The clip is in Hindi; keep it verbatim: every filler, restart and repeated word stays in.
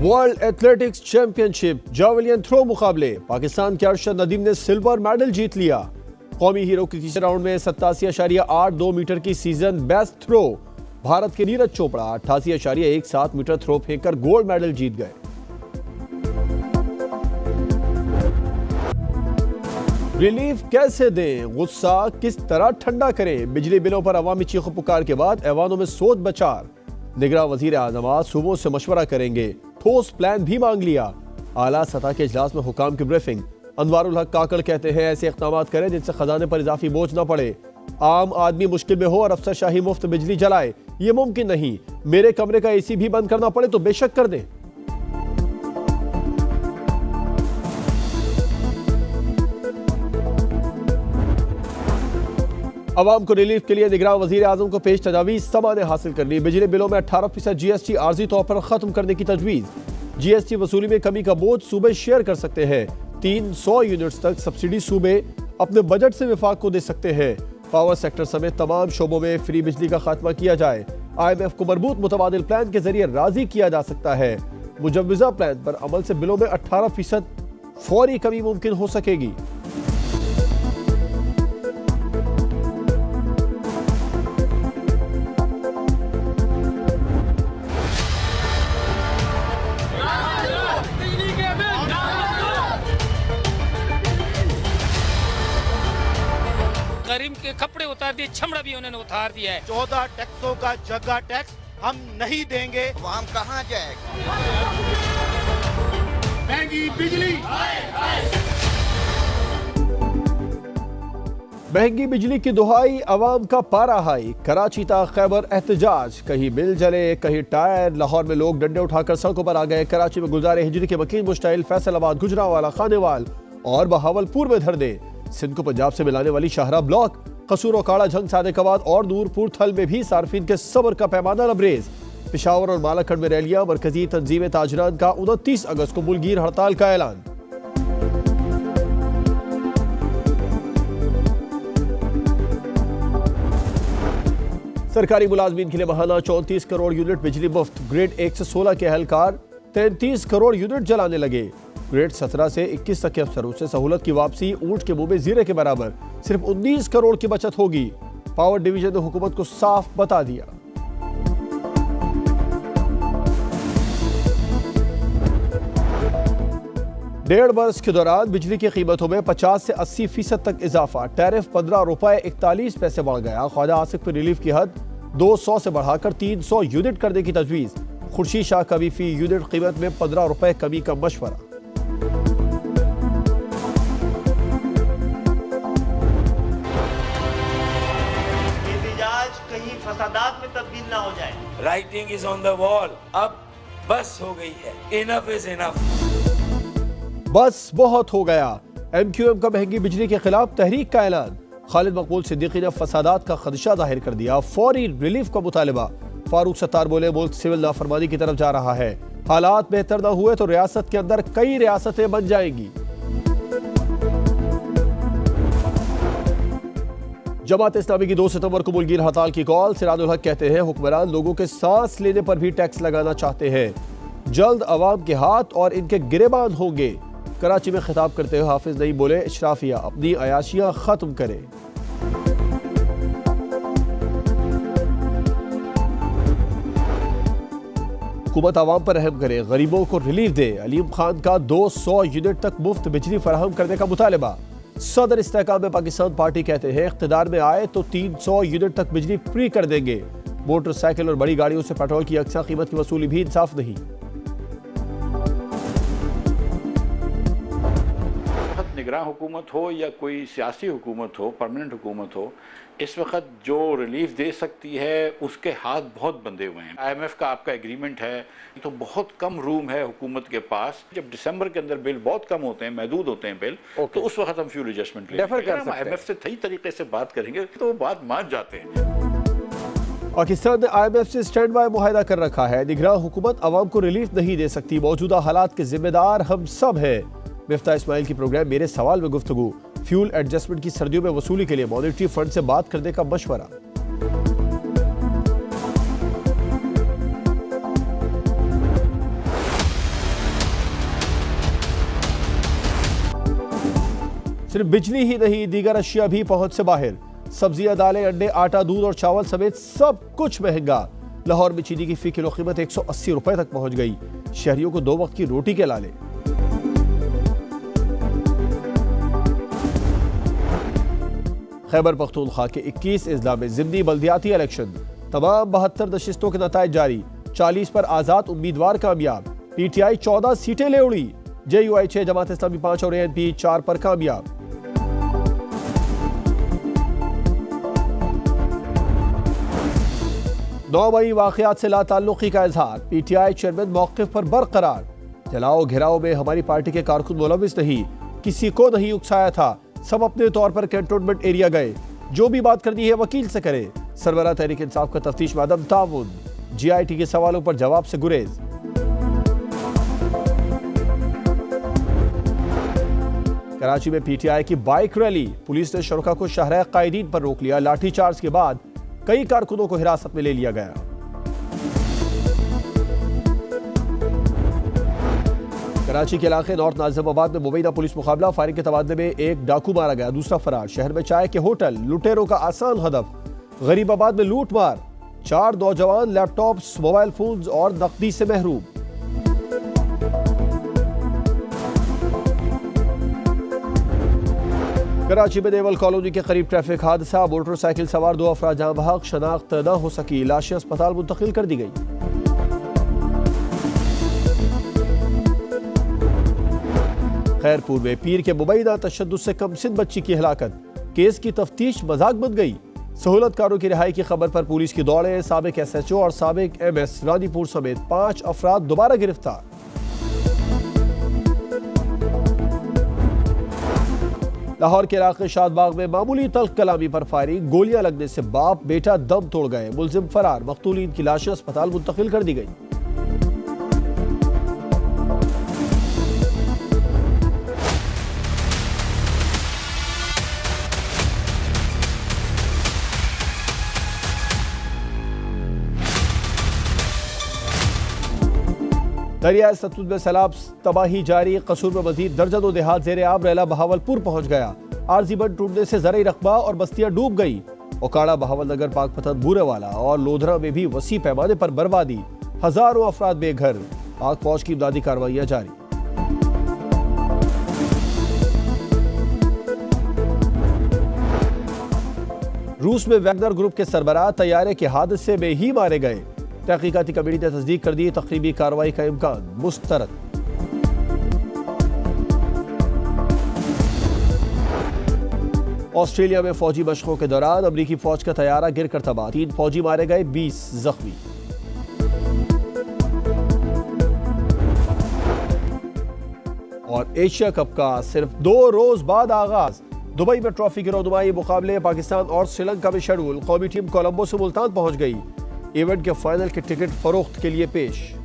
World athletics championship javelin throw मुकाबले पाकिस्तान के अरशद नदीम ने सिल्वर मेडल जीत लिया। कौमी हीरो के तीसरे राउंड में सत्तासी अशारिया आठ दो मीटर की सीजन बेस्ट थ्रो भारत के नीरज चोपड़ा अट्ठासी अशारिया एक सात मीटर थ्रो फेंककर गोल्ड मेडल जीत गए। रिलीफ कैसे दें, गुस्सा किस तरह ठंडा करें, बिजली बिलों पर अवामी चीखों पुकार के बाद ऐवानों में सोच बचार। निगरान वजीर आज़म सूबों से मशवरा करेंगे, ठोस प्लान भी मांग लिया। आला सतह के इजलास में हुकाम की ब्रीफिंग। अनवारुल हक काकड़ कहते हैं ऐसे इक़दाम करें जिनसे खजाने पर इजाफी बोझ न पड़े। आम आदमी मुश्किल में हो और अफसर शाही मुफ्त बिजली जलाए, ये मुमकिन नहीं। मेरे कमरे का एसी भी बंद करना पड़े तो बेशक कर दें। अवाम को रिलीफ के लिए निगरान वजीर आजम को पेश तजावीज़ समा ने हासिल कर ली। बिजली बिलों में अठारह फीसद जी एस टी आर्जी तौर पर खत्म करने की तजवीज़। जी एस टी वसूली में कमी का बोझ सूबे शेयर कर सकते हैं। तीन सौ यूनिट्स तक सब्सिडी सूबे अपने बजट से विफाक को दे सकते हैं। पावर सेक्टर समेत तमाम शोबों में फ्री बिजली का खात्मा किया जाए। आई एम एफ को मरबूत मुतबादिल प्लान के जरिए राजी किया जा सकता है। मुजव्वज़ा प्लान पर अमल से बिलों में अठारह फीसद फौरी कमी मुमकिन हो सकेगी। गरीब के कपड़े उतार दिए, छमड़ा भी उन्होंने उतार दिया है। चौदह टैक्सों का जगह टैक्स हम नहीं देंगे। हम कहाँ जाएगा? महंगी बिजली, महंगी बिजली की दुहाई, अवाम का पारा हाई। कराची ता खैबर एहतजाज, कहीं बिल जले कहीं टायर। लाहौर में लोग डंडे उठाकर सड़कों पर आ गए। कराची में गुलजार हिजरी के वकील मुश्ताइल, फैसलाबाद, गुजरांवाला, खानेवाल और बहावलपुर में धरने। सिंध को पंजाब से मिलाने वाली शाहरा ब्लॉक, कसूर काड़ा झंग सादिकाबाद और नूरपुर थल में भी सार्फिन के सब्र का पैमाना लबरेज। पेशावर और मालाखंड में रैलियां। मरकजी तंजीम ताजरान का उनतीस अगस्त को मुलगीर हड़ताल का ऐलान। सरकारी मुलाजमीन के लिए महाना चौंतीस करोड़ यूनिट बिजली मुफ्त। ग्रेड एक से सोलह के अहलकार तैंतीस करोड़ यूनिट जलाने लगे। ग्रेड सत्रह से इक्कीस तक के अफसरों से सहूलत की वापसी, ऊंट के मुंह में जीरे के बराबर। सिर्फ उन्नीस करोड़ की बचत होगी। पावर डिवीजन ने हुकूमत को साफ बता दिया। डेढ़ बरस के दौरान बिजली की कीमतों में पचास से अस्सी फीसद तक इजाफा। टैरिफ पंद्रह रुपए इकतालीस पैसे बढ़ गया। ख्वाजा आसिफ पर रिलीफ की हद दो सौ से बढ़ाकर तीन सौ यूनिट करने की तजवीज़। खुर्शीद शाह का भी फी यूनिट कीमत में पंद्रह रुपए कमी का मशवरा। कहीं फसादात में तब्दील ना हो जाए। Writing is on the wall. अब बस हो गई है। Enough is enough. बस बहुत हो गया। एम क्यू एम का महंगी बिजली के खिलाफ तहरीक का ऐलान। खालिद मकबूल सिद्दीकी ने फसादात का खदशा जाहिर कर दिया। फौरी रिलीफ का मुतालबा। फारूक सत्तार बोले मुल्क सिविल नाफरमानी की तरफ जा रहा है। हालात बेहतर न हुए तो रियासत के अंदर कई रियासतें बन जाएंगी। जमात इस्लामी की दो सितंबर को मुलगीर हड़ताल की कॉल। सिराजुल हक कहते हैं हुक्मरान लोगों के सांस लेने पर भी टैक्स लगाना चाहते हैं। जल्द अवाम के हाथ और इनके गिरेबान होंगे। कराची में खिताब करते हुए हाफिज नईम बोले इशराफिया अपनी अयाशियां खत्म करें। हुकूमत अवाम पर रहम करे, गरीबों को रिलीफ दे। अलीम खान का दो सौ यूनिट तक मुफ्त बिजली फराहम करने का मुतालबा। सदर इस्तेहकाम में पाकिस्तान पार्टी कहते हैं इख्तिदार में आए तो तीन सौ यूनिट तक बिजली फ्री कर देंगे। मोटरसाइकिल और बड़ी गाड़ियों से पेट्रोल की अक्सर कीमत की वसूली भी इंसाफ नहीं। निगरान हुकूमत हो या कोई सियासी हुकूमत हो, परमानेंट हुकूमत हो, इस वक्त जो रिलीफ दे सकती है उसके हाथ बहुत बंधे हुए हैं। आई एम एफ का आपका एग्रीमेंट है तो बहुत कम रूम है हुकूमत के पास। जब दिसंबर के अंदर बिल बहुत कम होते हैं, महदूद होते हैं बिल, तो उस वक्त हम फ्यूल एडजस्टमेंट लेंगे। आई एम एफ से सही तरीके से बात करेंगे तो वो बात मान जाते हैं। पाकिस्तान ने आई एम एफ से स्टैंड बाय मुआहदा कर रखा है। निगरान हुकूमत अवाम को रिलीफ नहीं दे सकती। मौजूदा हालात के जिम्मेदार हम सब हैं। मिफ्ता इस्माइल की प्रोग्राम मेरे सवाल में गुफ्तगू। फ्यूल एडजस्टमेंट की सर्दियों में वसूली के लिए मॉनेटरी फंड से बात करने का मशवरा। सिर्फ बिजली ही नहीं, दीगर अशिया भी पहुंच से बाहर। सब्जियां, दालें, अंडे, आटा, दूध और चावल समेत सब कुछ महंगा। लाहौर में चीनी की फी किलो कीमत एक सौ अस्सी रुपए तक पहुंच गई। शहरियों को दो वक्त की रोटी के लाले। खैबर पख्तूनख्वा के इक्कीस अजला में ज़िमनी बल्दियाती इलेक्शन, तमाम बहत्तर नशिस्तों के नताइज जारी। चालीस पर आजाद उम्मीदवार कामयाब। पीटीआई चौदह सीटें ले उड़ी। जेयूआई छह, जमात इस्लामी पांच और एएनपी चार पर कामयाब। नौ मई वाकयात से लाताल्लुकी का इजहार। पीटीआई चेयरमैन मौक़िफ़ पर बरकरार। जलाओ घेराव में हमारी पार्टी के कारकुन मुलविस नहीं, किसी को नहीं उकसाया था, सब अपने तौर पर कैंटोनमेंट एरिया गए। जो भी बात करनी है वकील से करे। सरबराह तहरीक इंसाफ का तफ्तीश में अदम ताउन। जीआईटी के सवालों पर जवाब से गुरेज। कराची में पीटीआई की बाइक रैली, पुलिस ने शुरका को शाहराह कायदीन पर रोक लिया। लाठीचार्ज के बाद कई कारकुनों को हिरासत में ले लिया गया। कराची के इलाके नॉर्थ नाजिमाबाद में मुबैना पुलिस मुकाबला, फायरिंग के तबादले में एक डाकू मारा गया, दूसरा फरार। शहर में चाय के होटल, लुटेरों का आसान हदफ। गरीबाबाद में लूट मार, चार नौजवान लैपटॉप्स, मोबाइल फोन्स और नकदी से महरूम। कराची में नेवल कॉलोनी के करीब ट्रैफिक हादसा, मोटरसाइकिल सवार दो अफराद जहां बहक, शनाख्त न हो सकी, लाशें अस्पताल मुंतकिल कर दी गई। खैरपुर में पीर के मुबैना तशद्दुद से कमसिन बच्ची की हलाकत, केस की तफ्तीश मजाक बन गई। सहूलतकारों की रिहाई की खबर पर पुलिस की दौड़े, साबिक एसएचओ और साबिक एमएस रानीपुर समेत पांच अफराद दोबारा गिरफ्तार। लाहौर के इलाके शादबाग में मामूली तल्ख कलामी पर फायरिंग, गोलियां लगने से बाप बेटा दम तोड़ गए, मुलजिम फरार। मकतूलीन की लाशें अस्पताल मुंतकिल कर दी गई। दरियाए सतलुज में सैलाब तबाही जारी, कसूर में मजीद दर्जनों देहात जेर आब। रेला बहावलपुर पहुंच गया, आरजी बंद टूटने से ज़राई रकबा और बस्तियां डूब गई। ओकाड़ा, बहावल नगर, पाकपतन, बूरेवाला और लोधरा में भी वसी पैमाने पर बर्बादी, हजारों अफराद बेघर। पाक फौज की इमदादी कार्रवाइयां जारी। रूस में वैगनर ग्रुप के सरबराह तैयारे के हादसे में ही मारे गए। तहकीकाती कमेटी ने तस्दीक कर दी, तकरीबी कार्रवाई का इम्कान मुस्तरद। ऑस्ट्रेलिया में फौजी मशकों के दौरान अमरीकी फौज का तैयारा गिरकर तबाह, तीन फौजी मारे गए, बीस जख्मी। और एशिया कप का सिर्फ दो रोज बाद आगाज। दुबई में ट्रॉफी की रोनुमाई मुकाबले पाकिस्तान और श्रीलंका में शेड्यूल। कौमी टीम कोलंबो से मुल्तान पहुंच गई। इवेंट के फाइनल के टिकट फरोख्त के लिए पेश।